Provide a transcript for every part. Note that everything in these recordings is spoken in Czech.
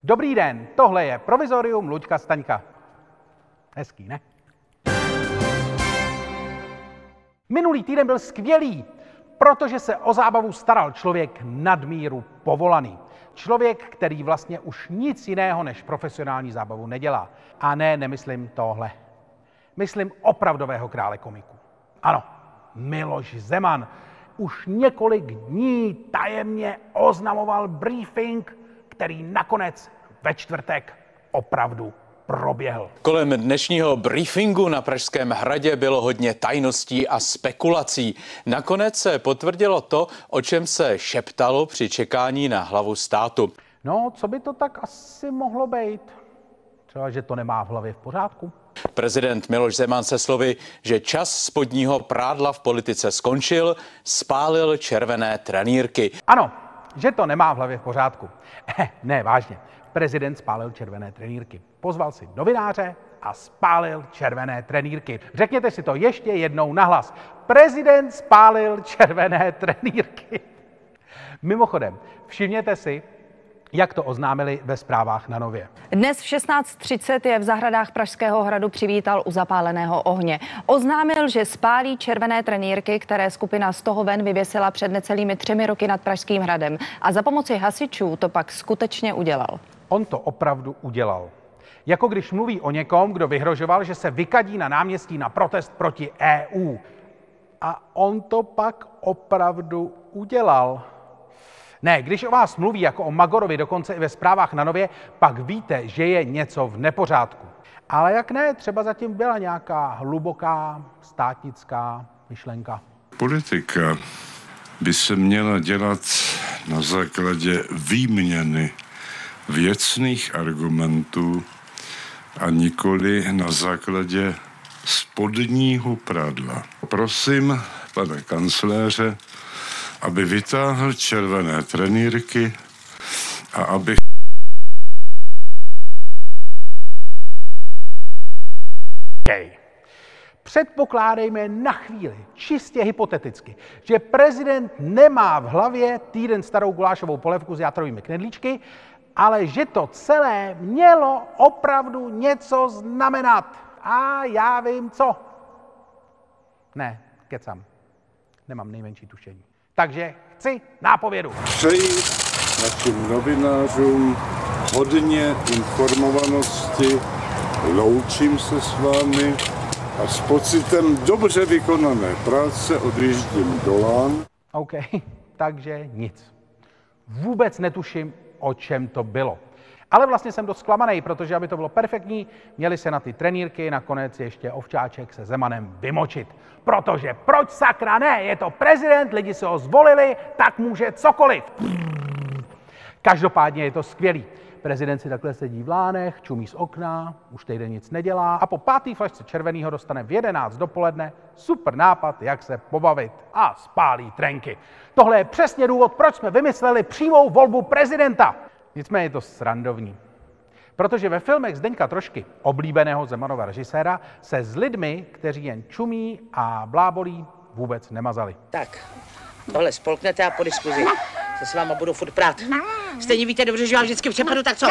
Dobrý den, tohle je Provizorium Luďka Staňka. Hezký, ne? Minulý týden byl skvělý, protože se o zábavu staral člověk nadmíru povolaný. Člověk, který vlastně už nic jiného než profesionální zábavu nedělá. A ne, nemyslím tohle. Myslím opravdového krále komiků. Ano, Miloš Zeman už několik dní tajemně oznamoval briefing, který nakonec ve čtvrtek opravdu proběhl. Kolem dnešního briefingu na Pražském hradě bylo hodně tajností a spekulací. Nakonec se potvrdilo to, o čem se šeptalo při čekání na hlavu státu. No, co by to tak asi mohlo být? Třeba, že to nemá v hlavě v pořádku. Prezident Miloš Zeman se slovy, že čas spodního prádla v politice skončil, spálil červené trenýrky. Ano, že to nemá v hlavě v pořádku. Ne, vážně. Prezident spálil červené trenýrky. Pozval si novináře a spálil červené trenýrky. Řekněte si to ještě jednou nahlas. Prezident spálil červené trenýrky. Mimochodem, všimněte si, jak to oznámili ve zprávách na Nově. Dnes v 16:30 je v zahradách Pražského hradu přivítal u zapáleného ohně. Oznámil, že spálí červené trenýrky, které skupina Z toho ven vyvěsila před necelými 3 roky nad Pražským hradem. A za pomoci hasičů to pak skutečně udělal. On to opravdu udělal. Jako když mluví o někom, kdo vyhrožoval, že se vykadí na náměstí na protest proti EU. A on to pak opravdu udělal. Ne, když o vás mluví jako o Magorovi, dokonce i ve zprávách na Nově, pak víte, že je něco v nepořádku. Ale jak ne, třeba zatím byla nějaká hluboká státnická myšlenka. Politika by se měla dělat na základě výměny věcných argumentů a nikoli na základě spodního prádla. Prosím pana kancléře, aby vytáhl červené trenýrky a aby... Předpokládejme na chvíli, čistě hypoteticky, že prezident nemá v hlavě týden starou gulášovou polévku s játrovými knedlíčky, ale že to celé mělo opravdu něco znamenat. A já vím co. Ne, kecam. Nemám nejmenší tušení. Takže chci nápovědu. Přeji našim novinářům hodně informovanosti, loučím se s vámi a s pocitem dobře vykonané práce odjíždím do Lán. OK, takže nic. Vůbec netuším, o čem to bylo. Ale vlastně jsem dost zklamaný, protože aby to bylo perfektní, měli se na ty trenýrky nakonec ještě Ovčáček se Zemanem vymočit. Protože proč sakra ne? Je to prezident, lidi si ho zvolili, tak může cokoliv. Každopádně je to skvělý. Prezident si takhle sedí v Lánech, čumí z okna, už týden nic nedělá a po 5. flašce červenýho dostane v 11 dopoledne super nápad, jak se pobavit a spálí trenky. Tohle je přesně důvod, proč jsme vymysleli přímou volbu prezidenta. Nicméně je to srandovní. Protože ve filmech Zdeňka Trošky, oblíbeného Zemanova režiséra, se s lidmi, kteří jen čumí a blábolí, vůbec nemazali. Tak, tohle spolknete a po diskuzi se s váma budu furt prát. Stejně víte dobře, že vám vždycky přepadu, tak co?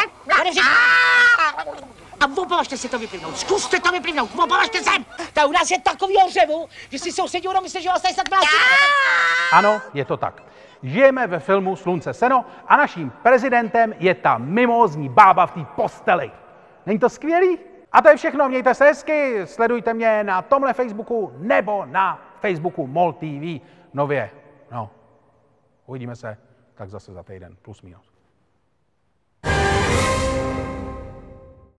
A opovažte si to vyplivnout, zkuste to vyplivnout, opovažte se! Ta u nás je takovýho řevu, že si sousedí budou myslet, že vás tady snad mlásí. Ano, je to tak. Žijeme ve filmu Slunce seno a naším prezidentem je ta mimózní bába v té posteli. Není to skvělý? A to je všechno, mějte se hezky, sledujte mě na tomhle Facebooku nebo na Facebooku MOL TV Nově. No, uvidíme se tak zase za týden, plus minus.